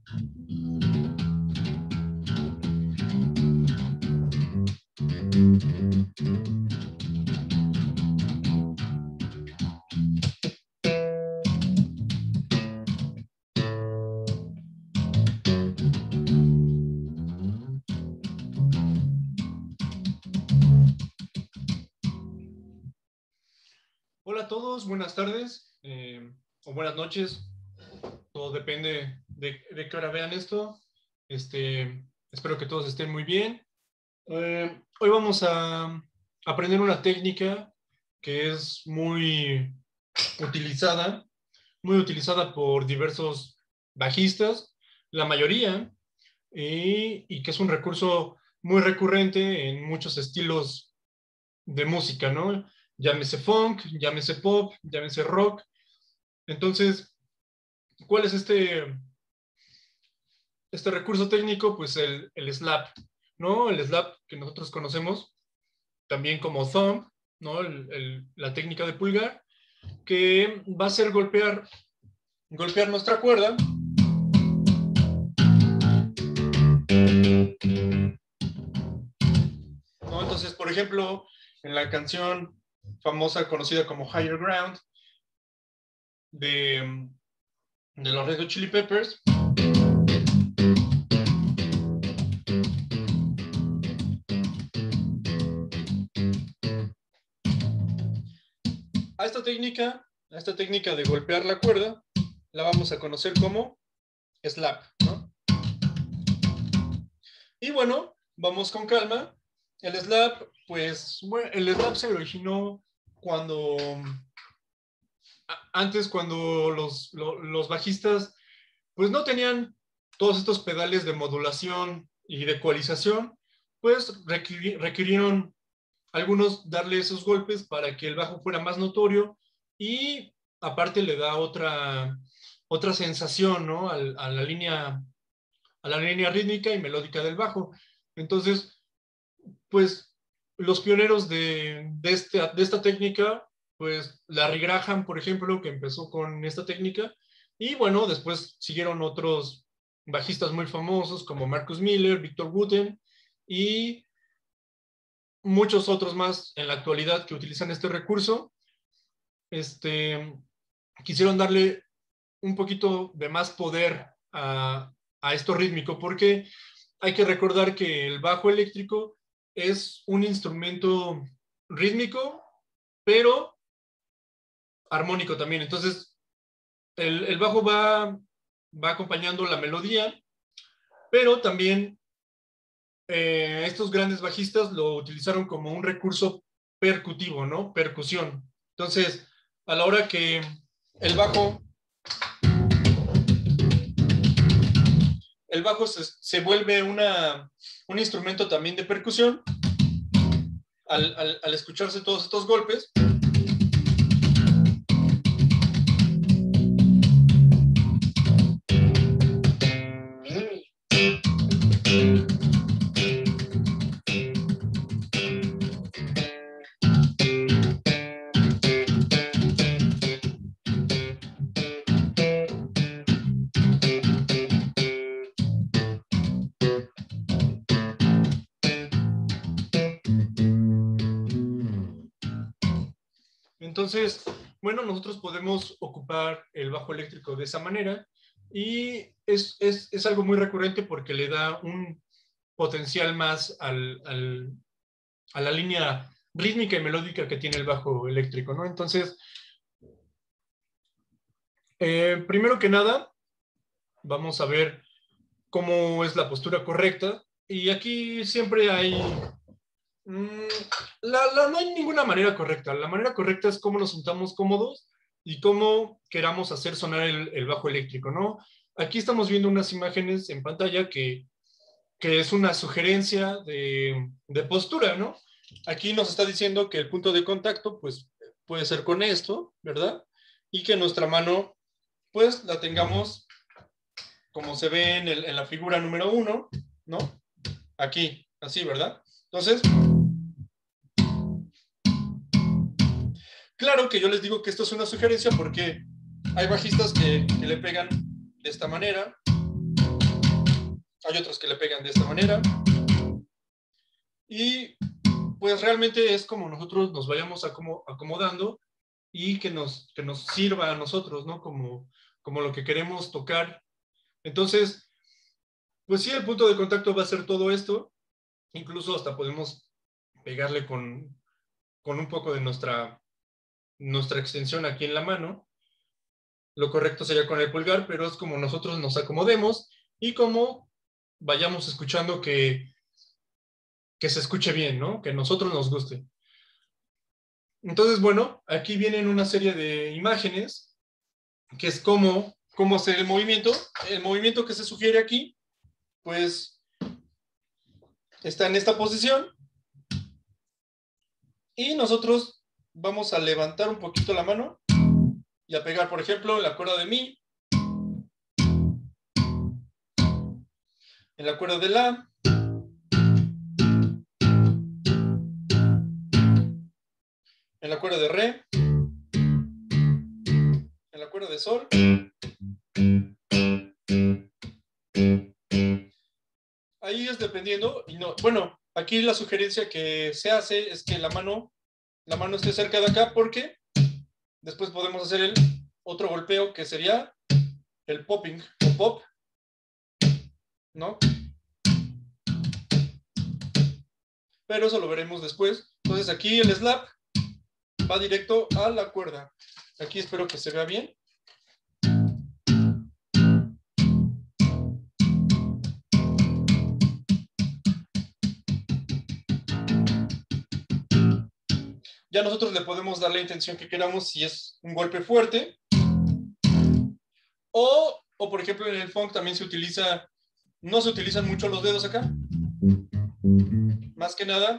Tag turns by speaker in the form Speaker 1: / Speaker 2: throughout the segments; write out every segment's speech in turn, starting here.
Speaker 1: Hola a todos, buenas tardes o buenas noches, todo depende de qué hora vean esto. Espero que todos estén muy bien. Hoy vamos a aprender una técnica que es muy utilizada por diversos bajistas, la mayoría, y que es un recurso muy recurrente en muchos estilos de música, ¿no? Llámese funk, llámese pop, llámese rock. Entonces, ¿cuál es este recurso técnico? Pues el slap, ¿no? El slap que nosotros conocemos también como thumb, ¿no? La técnica de pulgar, que va a ser golpear nuestra cuerda. ¿No? Entonces, por ejemplo, en la canción famosa conocida como Higher Ground de los Red Hot Chili Peppers, a esta técnica de golpear la cuerda, la vamos a conocer como slap, ¿no? Y bueno, vamos con calma. El slap, pues, bueno, el slap se originó cuando, antes cuando los bajistas, pues no tenían todos estos pedales de modulación y de ecualización, pues requirieron algunos darle esos golpes para que el bajo fuera más notorio y aparte le da otra sensación, ¿no? A la línea rítmica y melódica del bajo. Entonces, pues los pioneros de esta técnica, pues Larry Graham, por ejemplo, que empezó con esta técnica, y bueno, después siguieron otros bajistas muy famosos como Marcus Miller, Victor Wooten y muchos otros más en la actualidad que utilizan este recurso. Quisieron darle un poquito de más poder a esto rítmico, porque hay que recordar que el bajo eléctrico es un instrumento rítmico, pero armónico también. Entonces, el bajo va acompañando la melodía, pero también estos grandes bajistas lo utilizaron como un recurso percutivo, ¿no? Percusión. Entonces, a la hora que el bajo se vuelve un instrumento también de percusión, al escucharse todos estos golpes, entonces, bueno, nosotros podemos ocupar el bajo eléctrico de esa manera y es algo muy recurrente porque le da un potencial más a la línea rítmica y melódica que tiene el bajo eléctrico, ¿no? Entonces, primero que nada, vamos a ver cómo es la postura correcta. Y aquí siempre hay... no hay ninguna manera correcta. La manera correcta es cómo nos sintamos cómodos y cómo queramos hacer sonar el bajo eléctrico, ¿no? Aquí estamos viendo unas imágenes en pantalla que es una sugerencia de postura, ¿no? Aquí nos está diciendo que el punto de contacto, pues, puede ser con esto, ¿verdad? Y que nuestra mano, pues, la tengamos como se ve en la figura número 1, ¿no? Aquí, así, ¿verdad? Entonces, claro que yo les digo que esto es una sugerencia porque hay bajistas que le pegan de esta manera, Hay otros que le pegan de esta manera. Y pues realmente es como nosotros nos vayamos acomodando y que nos sirva a nosotros, ¿no? Como lo que queremos tocar. Entonces, pues sí, el punto de contacto va a ser todo esto. Incluso hasta podemos pegarle con un poco de nuestra extensión aquí en la mano. Lo correcto sería con el pulgar, pero es como nosotros nos acomodemos y como vayamos escuchando que se escuche bien, ¿no? Que a nosotros nos guste. Entonces, bueno, aquí vienen una serie de imágenes, que es cómo hacer el movimiento. El movimiento que se sugiere aquí, pues, está en esta posición. Y nosotros vamos a levantar un poquito la mano y a pegar, por ejemplo, en la cuerda de mi, en la cuerda de la, en la cuerda de re, en la cuerda de sol. Ahí es dependiendo, y no, bueno, aquí la sugerencia que se hace es que la mano esté cerca de acá, porque después podemos hacer el otro golpeo que sería el popping o pop, ¿no? Pero eso lo veremos después. Entonces aquí el slap va directo a la cuerda. Aquí espero que se vea bien. Ya nosotros le podemos dar la intención que queramos, si es un golpe fuerte. O por ejemplo, en el funk también no se utilizan mucho los dedos acá. Más que nada,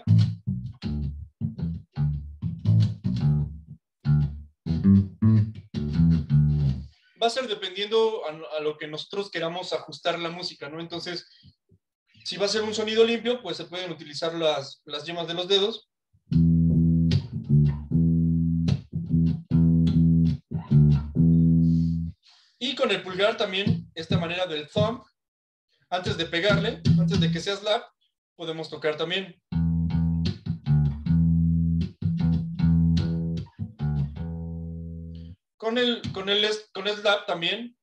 Speaker 1: va a ser dependiendo a lo que nosotros queramos ajustar la música, ¿no? Entonces, si va a ser un sonido limpio, pues se pueden utilizar las yemas de los dedos. Y con el pulgar también, esta manera del thumb, antes de pegarle, antes de que sea slap, podemos tocar también. Con el slap también.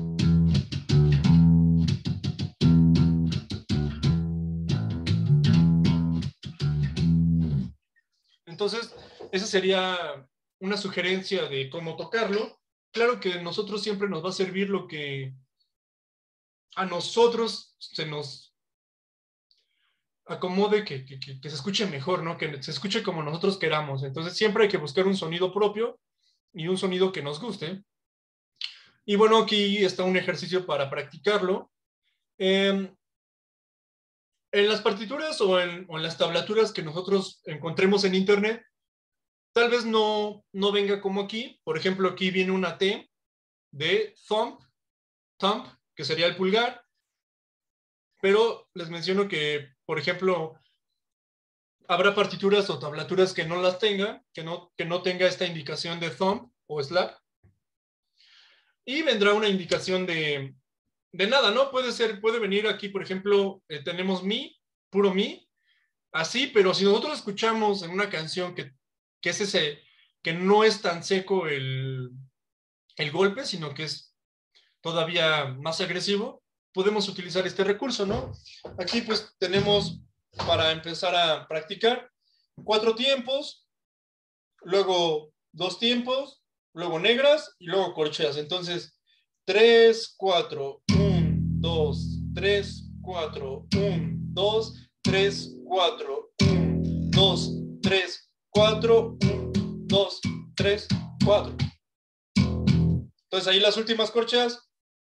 Speaker 1: Entonces, esa sería una sugerencia de cómo tocarlo. Claro que a nosotros siempre nos va a servir lo que a nosotros se nos acomode, que se escuche mejor, ¿no? Que se escuche como nosotros queramos. Entonces, siempre hay que buscar un sonido propio y un sonido que nos guste. Y bueno, aquí está un ejercicio para practicarlo. En las partituras o en las tablaturas que nosotros encontremos en internet, tal vez no venga como aquí. Por ejemplo, aquí viene una T de thumb, que sería el pulgar. Pero les menciono que, por ejemplo, habrá partituras o tablaturas que no las tenga, que no tenga esta indicación de thumb o slap. Y vendrá una indicación de nada, ¿no? Puede venir aquí, por ejemplo, tenemos mi, puro mi, así, pero si nosotros escuchamos en una canción que es ese, que no es tan seco el golpe, sino que es todavía más agresivo, podemos utilizar este recurso, ¿no? Aquí pues tenemos, para empezar a practicar, 4 tiempos, luego 2 tiempos, luego negras y luego corcheas. Entonces, 3, 4, 1, 2, 3, 4, 1, 2, 3, 4, 1, 2, 3, 4, 1, 2, 3, 4. Entonces ahí las últimas corcheas.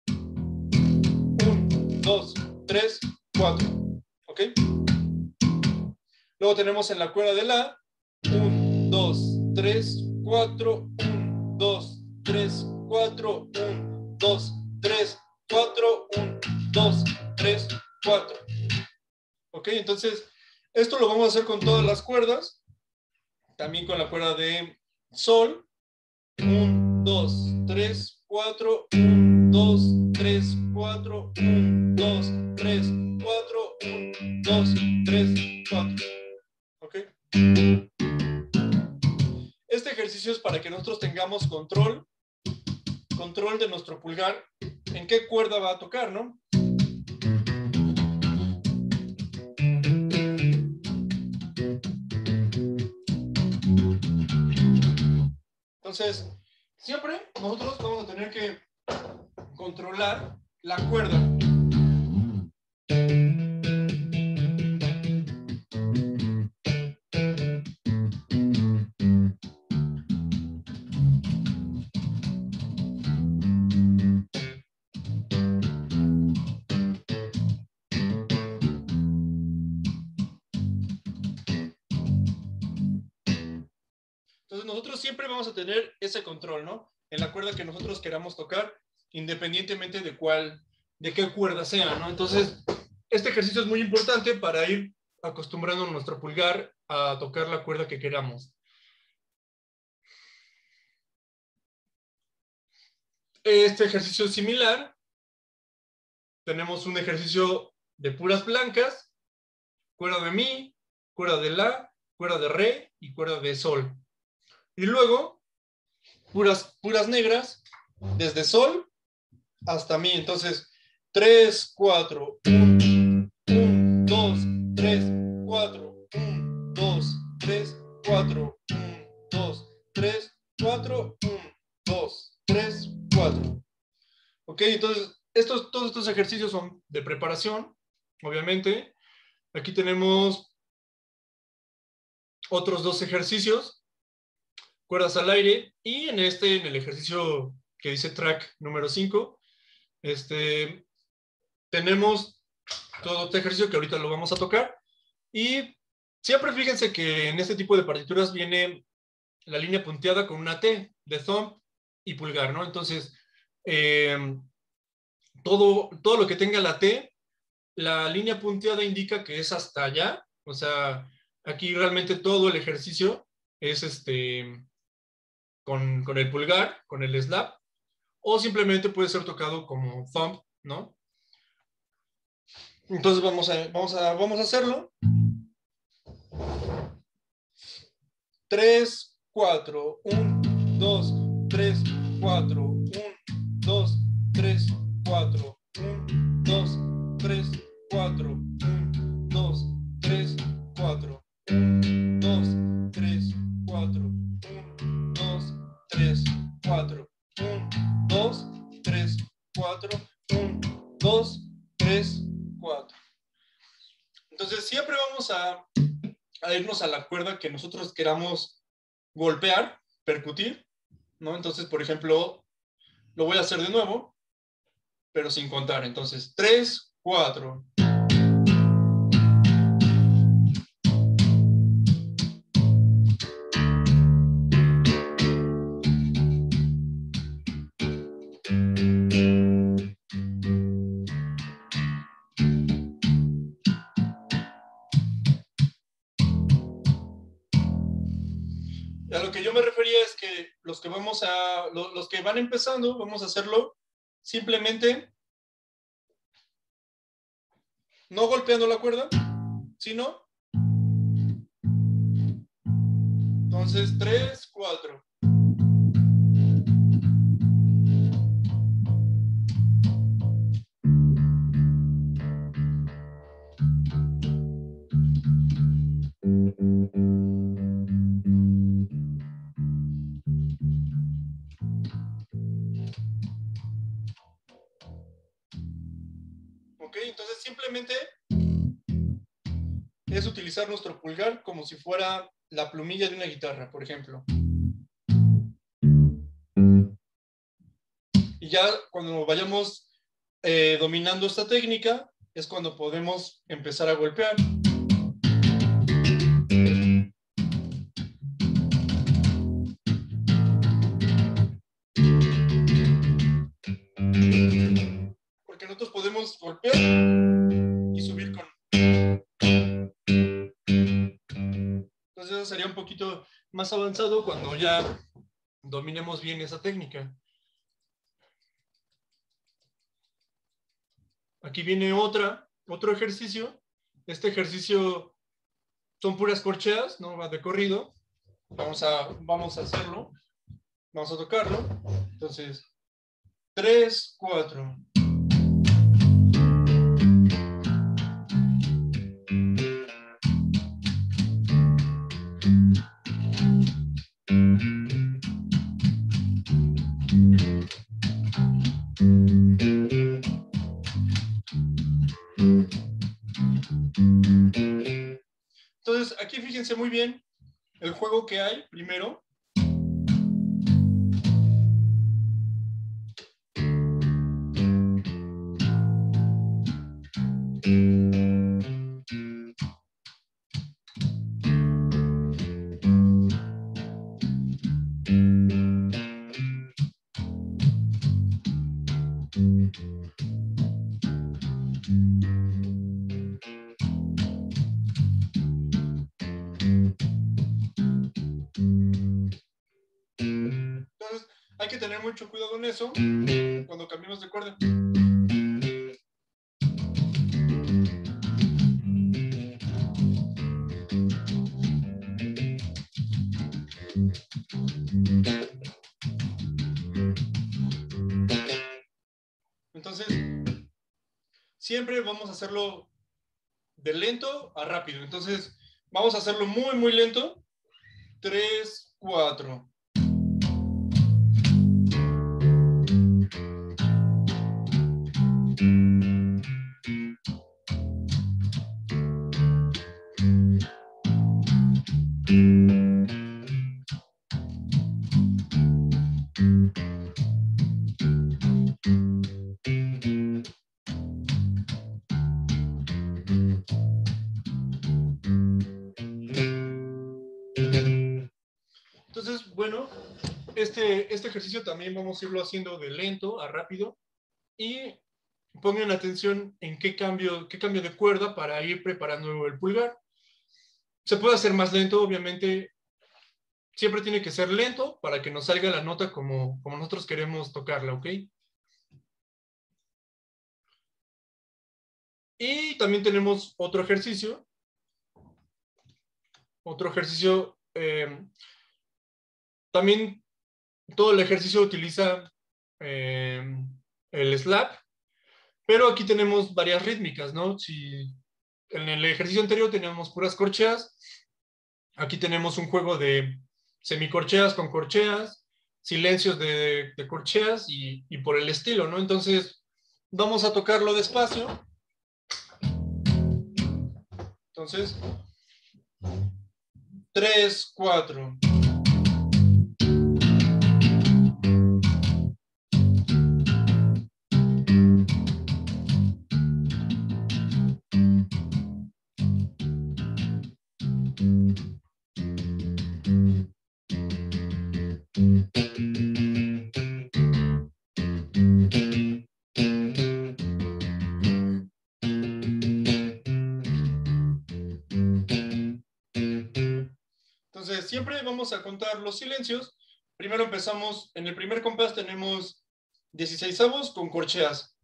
Speaker 1: 2, 3, 4. ¿Ok? Luego tenemos en la cuerda de la 1, 2, 3, 4, 1, 2, 3, 4, 1, 2, 3, 4, 1, 2, 3, 4. ¿Ok? Entonces, esto lo vamos a hacer con todas las cuerdas. También con la cuerda de sol. 1, 2, 3, 4, 1, 2, 3, 4, 1, 2, 3, 4, 1, 2, 3, 4. ¿Ok? Este ejercicio es para que nosotros tengamos control de nuestro pulgar, en qué cuerda va a tocar, ¿no? Entonces, siempre nosotros vamos a tener que controlar la cuerda. Entonces nosotros siempre vamos a tener ese control, ¿no? En la cuerda que nosotros queramos tocar, independientemente de qué cuerda sea, ¿no? Entonces, este ejercicio es muy importante para ir acostumbrando nuestro pulgar a tocar la cuerda que queramos. Este ejercicio es similar. Tenemos un ejercicio de puras blancas, cuerda de mi, cuerda de la, cuerda de re y cuerda de sol. Y luego, puras negras, desde sol hasta mi. Entonces, 3, 4, 1, 1, 2, 3, 4, 1, 2, 3, 4, 1, 2, 3, 4, 1, 2, 3, 4. Ok, entonces, todos estos ejercicios son de preparación, obviamente. Aquí tenemos otros dos ejercicios, cuerdas al aire, y en el ejercicio que dice track número 5, tenemos todo este ejercicio que ahorita lo vamos a tocar. Y siempre fíjense que en este tipo de partituras viene la línea punteada con una T de thumb y pulgar, ¿no? Entonces, todo lo que tenga la T, la línea punteada indica que es hasta allá. O sea, aquí realmente todo el ejercicio es con el pulgar, con el slap, o simplemente puede ser tocado como thumb, ¿no? Entonces vamos a hacerlo. 3, 4, 1, 2, 3, 4, 1, 2, 3, 4, 1, 2, 3, 4, 1, 2, 3, 4, 1, 2, 3, 4, 1, 2, 3, 4, 1, 2, 3, 4, 1, 2, 3, 4. Entonces siempre vamos a irnos a la cuerda que nosotros queramos golpear, percutir, ¿no? Entonces, por ejemplo, lo voy a hacer de nuevo, pero sin contar. Entonces, 3, 4. A lo que yo me refería es que los que van empezando, vamos a hacerlo simplemente no golpeando la cuerda, sino entonces 3, 4. Ok, entonces simplemente es utilizar nuestro pulgar como si fuera la plumilla de una guitarra, por ejemplo. Y ya cuando vayamos dominando esta técnica, es cuando podemos empezar a golpear. Porque nosotros podemos golpear y subir con... Entonces eso sería un poquito más avanzado cuando ya dominemos bien esa técnica. aquí viene otro ejercicio. Este ejercicio son puras corcheas, no va de corrido. Vamos a hacerlo. Vamos a tocarlo. Entonces, 3, 4. Entonces, aquí fíjense muy bien el juego que hay primero. Entonces, hay que tener mucho cuidado en eso cuando cambiamos de cuerda. Entonces, siempre vamos a hacerlo de lento a rápido. Entonces, vamos a hacerlo muy, muy lento. 3, 4. Entonces, bueno, este ejercicio también vamos a irlo haciendo de lento a rápido y pongan atención en qué cambio de cuerda para ir preparando el pulgar. Se puede hacer más lento, obviamente, siempre tiene que ser lento para que nos salga la nota como nosotros queremos tocarla, ¿ok? Y también tenemos otro ejercicio. También todo el ejercicio utiliza el slap, pero aquí tenemos varias rítmicas, ¿no? Si en el ejercicio anterior teníamos puras corcheas, aquí tenemos un juego de semicorcheas con corcheas, silencios de corcheas y por el estilo, ¿no? Entonces, vamos a tocarlo despacio. Entonces, 3, 4. Entonces, siempre vamos a contar los silencios. Primero empezamos, en el primer compás tenemos 16avos con corcheas.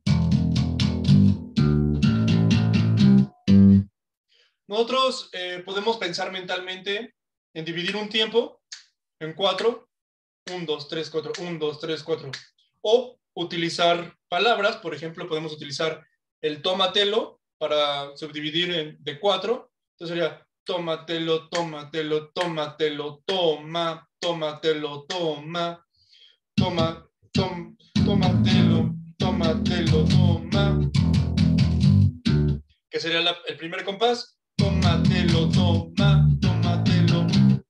Speaker 1: Nosotros podemos pensar mentalmente en dividir un tiempo en 4, 1, 2, 3, 4, 1, 2, 3, 4. O utilizar palabras, por ejemplo, podemos utilizar el tómatelo para subdividir de 4. Entonces sería tómatelo, tómatelo, tómatelo, toma, tómatelo, toma, toma, tómatelo, tómatelo, toma. Que sería el primer compás. Tómatelo, toma, tómatelo.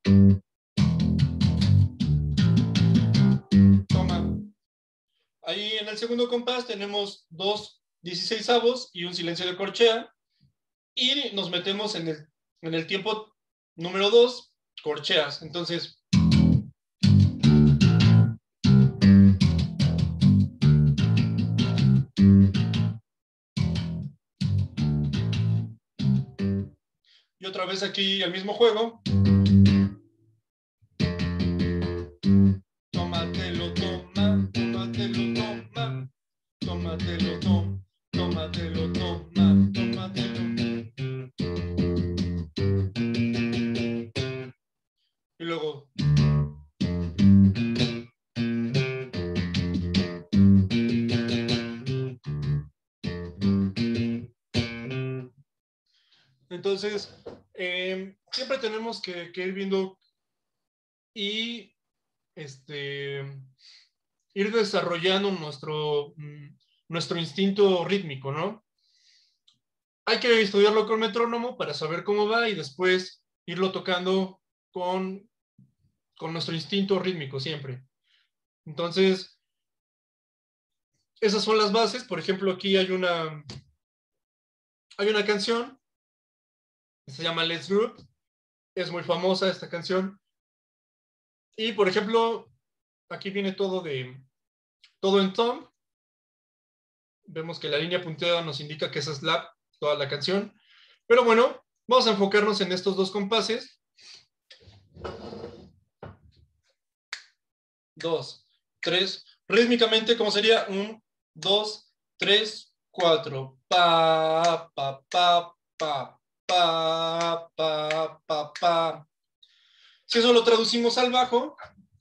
Speaker 1: Toma. Ahí en el segundo compás tenemos 2 16avos y un silencio de corchea. Y nos metemos en el tiempo número 2, corcheas. Entonces, y otra vez aquí el mismo juego. Tómatelo, toma, tómatelo, toma, tómatelo, toma, tómatelo, toma, tómatelo. Y luego. Entonces, siempre tenemos que ir viendo y ir desarrollando nuestro instinto rítmico, ¿no? Hay que estudiarlo con metrónomo para saber cómo va y después irlo tocando con nuestro instinto rítmico siempre. Entonces, esas son las bases. Por ejemplo, aquí hay una canción que se llama Let's Groove. Es muy famosa esta canción. Y, por ejemplo, aquí viene todo en thumb. Vemos que la línea punteada nos indica que esa es toda la canción. Pero bueno, vamos a enfocarnos en estos dos compases. 2, 3. Rítmicamente, ¿cómo sería? 1, 2, 3, 4. Pa, pa, pa, pa, pa, pa, pa, pa. Si eso lo traducimos al bajo,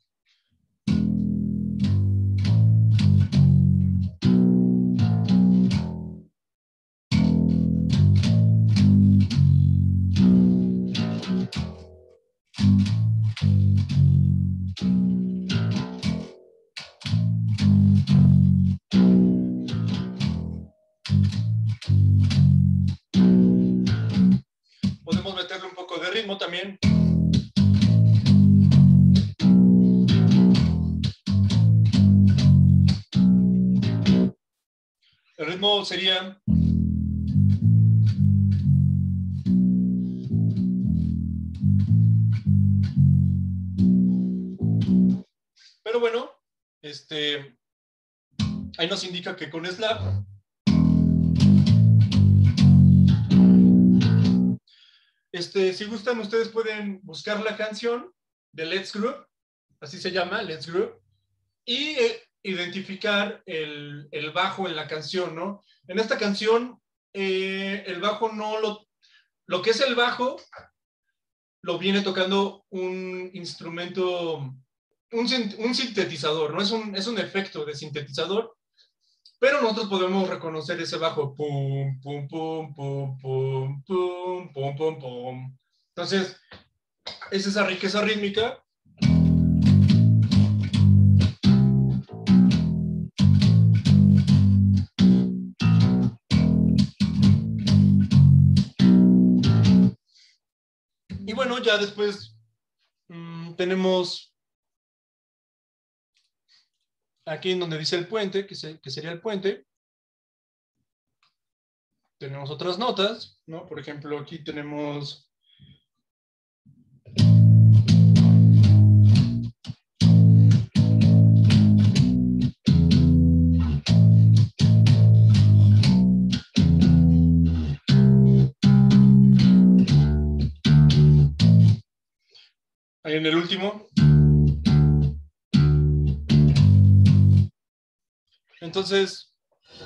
Speaker 1: podemos meterle un poco de ritmo también. El ritmo sería... Pero bueno, ahí nos indica que con slap si gustan, ustedes pueden buscar la canción de Let's Groove, así se llama, Let's Groove, y identificar el bajo en la canción, ¿no? En esta canción, el bajo no lo que es el bajo lo viene tocando un instrumento, un sintetizador, ¿no? Es un efecto de sintetizador, pero nosotros podemos reconocer ese bajo, pum, pum, pum, pum, pum, pum, pum, pum, pum. Entonces, es esa riqueza rítmica. Y bueno, ya después tenemos aquí en donde dice el puente, que sería el puente. Tenemos otras notas, ¿no? Por ejemplo, aquí tenemos... Ahí en el último. Entonces,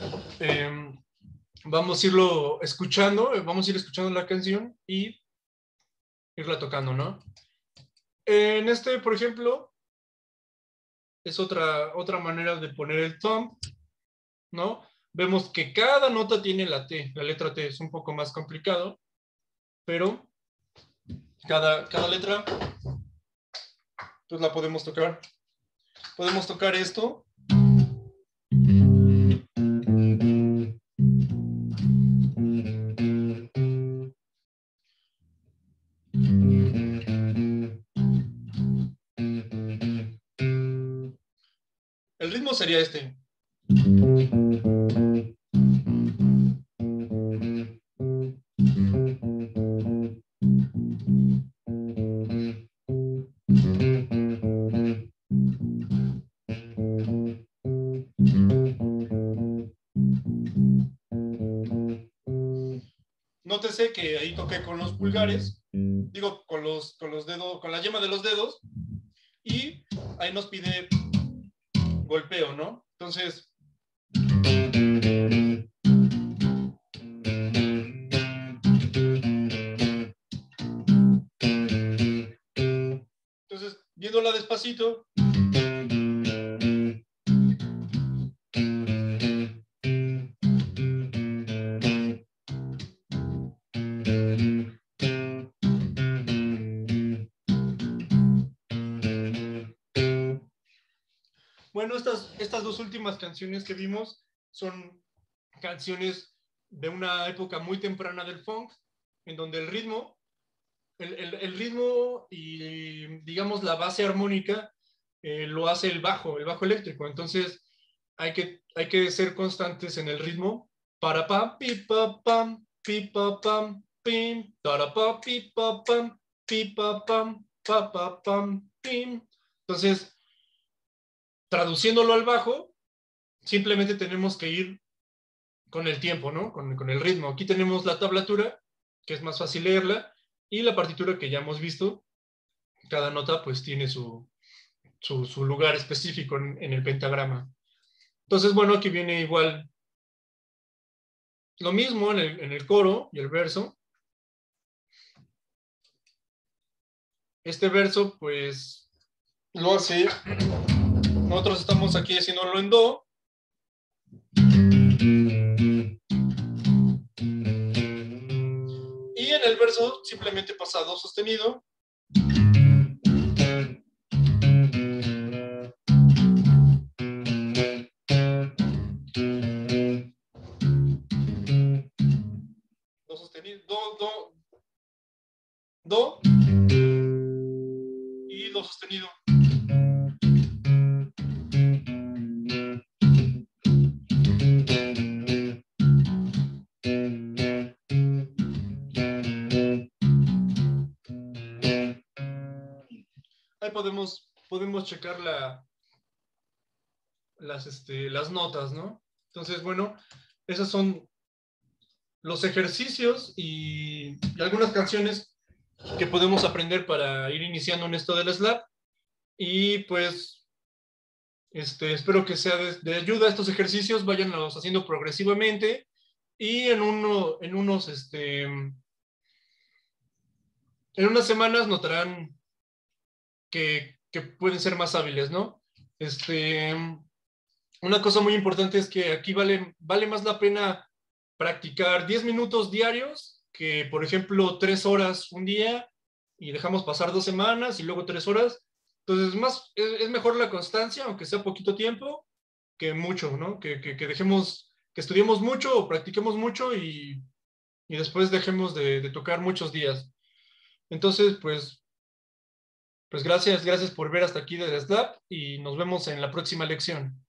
Speaker 1: vamos a irlo escuchando, vamos a ir escuchando la canción y irla tocando, ¿no? En por ejemplo, es otra manera de poner el thumb, ¿no? Vemos que cada nota tiene la T, la letra T es un poco más complicado, pero cada letra, pues la podemos tocar. Podemos tocar esto. El ritmo sería este. Nótese que ahí toqué con los pulgares, digo, con los dedos, con la yema de los dedos, y ahí nos pide golpeo, ¿no? Entonces, despacito. Bueno, estas dos últimas canciones que vimos son canciones de una época muy temprana del funk, en donde el ritmo, el ritmo y, digamos, la base armónica lo hace el bajo eléctrico. Entonces, hay que ser constantes en el ritmo. Para pam, pi, pa, pam, pi, pa, pam, pim, para pa, pi, pa, pam, pi, pa, pam, pa, pam, pim. Entonces, traduciéndolo al bajo, simplemente tenemos que ir con el tiempo, ¿no? Con el ritmo. Aquí tenemos la tablatura, que es más fácil leerla, y la partitura que ya hemos visto. Cada nota pues tiene su lugar específico en el pentagrama. Entonces, bueno, aquí viene igual lo mismo en el coro y el verso. Este verso, pues, lo hace. Nosotros estamos aquí haciéndolo en do. Y en el verso simplemente pasa do sostenido. Do sostenido, do y do sostenido. Ahí podemos checar las notas, ¿no? Entonces, bueno, esos son los ejercicios y algunas canciones que podemos aprender para ir iniciando en esto del slap. Y pues, espero que sea de ayuda estos ejercicios, váyanlos haciendo progresivamente y en unas semanas notarán que pueden ser más hábiles, ¿no? Una cosa muy importante es que aquí vale más la pena practicar 10 minutos diarios que, por ejemplo, 3 horas un día y dejamos pasar 2 semanas y luego 3 horas. Entonces, es mejor la constancia, aunque sea poquito tiempo, que mucho, ¿no? Que dejemos, que estudiemos mucho o practiquemos mucho y después dejemos de tocar muchos días. Entonces, pues gracias por ver hasta aquí del Slap y nos vemos en la próxima lección.